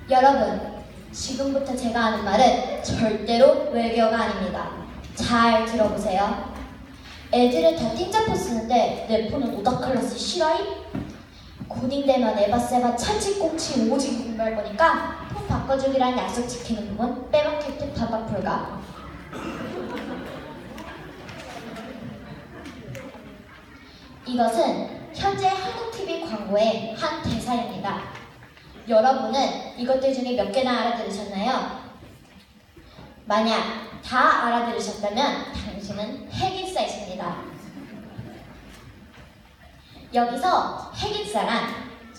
여러분, 지금부터 제가 하는 말은 절대로 외계어가 아닙니다. 잘 들어보세요. 애들은 다 띵자포 쓰는데 내 폰은 오다클라스 실화임? 고딩되면 에바세바 차치꽁치 오지게 공부할 거니까 폰 바꿔주기란 약속 지키는 부분 빼박힐 듯 반박 불가. 이것은 현재 한국TV 광고의 한 대사입니다. 여러분은 이것들 중에 몇 개나 알아들으셨나요? 만약 다 알아들으셨다면 당신은 핵인싸이십니다. 여기서 핵인싸란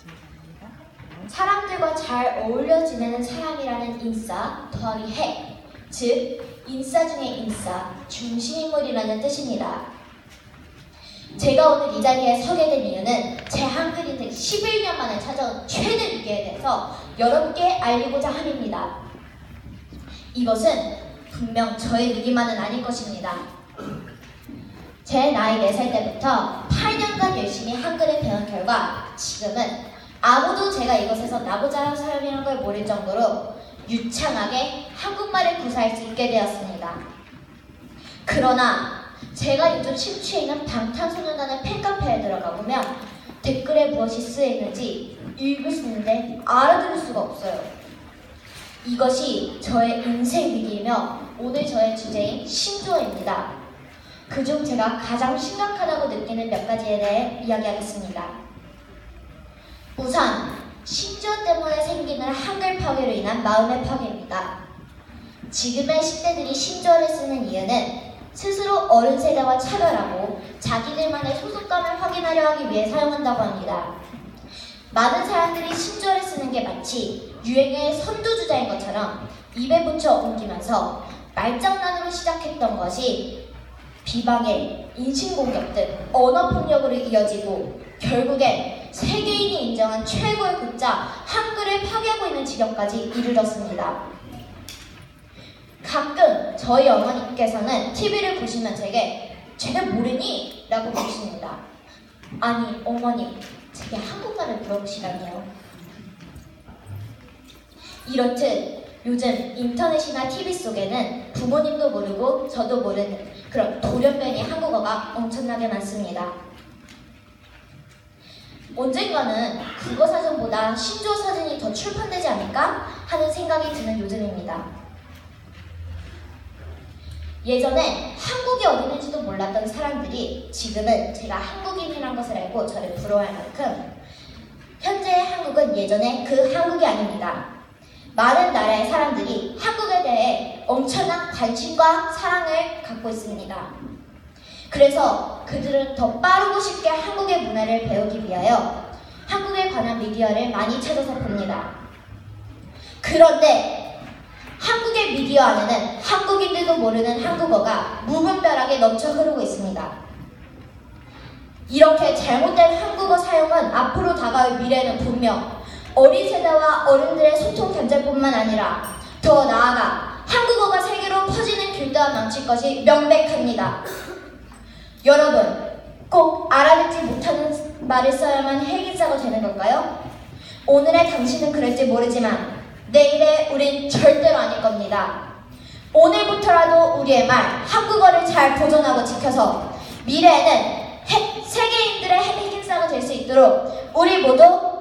사람들과 잘 어울려 지내는 사람이라는 인싸 더하기 핵, 즉 인싸 중에 인싸, 중심인물이라는 뜻입니다. 제가 오늘 이 자리에 서게 된 이유는 제 한글 인생 11년 만에 찾아온 최대 위기에 대해서 여러분께 알리고자 함입니다. 이것은 분명 저의 위기만은 아닐 것입니다. 제 나이 4살 때부터 8년간 열심히 한글을 배운 결과 지금은 아무도 제가 이것에서 나고자 한 사람이라는 걸 모를 정도로 유창하게 한국말을 구사할 수 있게 되었습니다. 그러나 제가 요즘 심취해 있는 방탄소년단의 팬카페에 들어가 보면 댓글에 무엇이 쓰여있는지 읽을 수 있는데 알아들을 수가 없어요. 이것이 저의 인생 위기이며 오늘 저의 주제인 신조어입니다. 그중 제가 가장 심각하다고 느끼는 몇 가지에 대해 이야기하겠습니다. 우선 신조어 때문에 생기는 한글 파괴로 인한 마음의 파괴입니다. 지금의 10대들이 신조어를 쓰는 이유는 스스로 어른 세대와 차별하고 자기들만의 소속감을 확인하려 하기 위해 사용한다고 합니다. 많은 사람들이 신조어를 쓰는 게 마치 유행의 선두주자인 것처럼 입에 붙여 옮기면서 말장난으로 시작했던 것이 비방에 인신공격 등 언어폭력으로 이어지고 결국엔 세계인이 인정한 최고의 국자 한글을 파괴하고 있는 지경까지 이르렀습니다. 가끔 저희 어머니께서는 TV를 보시면 제게 "쟤네 모르니?" 라고 물으십니다. 아니 어머니, 제게 한국말을 물어보시다니요. 이렇듯 요즘 인터넷이나 TV 속에는 부모님도 모르고 저도 모르는 그런 돌연변이 한국어가 엄청나게 많습니다. 언젠가는 국어사전보다 신조어 사전이 더 출판되지 않을까 하는 생각이 드는 요즘입니다. 예전에 한국이 어디는지도 몰랐던 사람들이 지금은 제가 한국인이란 것을 알고 저를 부러워할 만큼 현재의 한국은 예전에 그 한국이 아닙니다. 많은 나라의 사람들이 한국에 대해 엄청난 관심과 사랑을 갖고 있습니다. 그래서 그들은 더 빠르고 쉽게 한국의 문화를 배우기 위하여 한국에 관한 미디어를 많이 찾아서 봅니다. 그런데 한국의 미디어 안에는 한국인들도 모르는 한국어가 무분별하게 넘쳐 흐르고 있습니다. 이렇게 잘못된 한국어 사용은 앞으로 다가올 미래에는 분명 어린 세대와 어른들의 소통 단절뿐만 아니라 더 나아가 한국어가 세계로 퍼지는 길 또한 넘칠 것이 명백합니다. 여러분, 꼭 알아듣지 못하는 말을 써야만 핵인싸가 되는 걸까요? 오늘의 당신은 그럴지 모르지만 내일의 우린 절대로 아닐 겁니다. 오늘부터라도 우리의 말, 한국어를 잘 보존하고 지켜서 미래에는 세계인들의 핵인싸가 될 수 있도록 우리 모두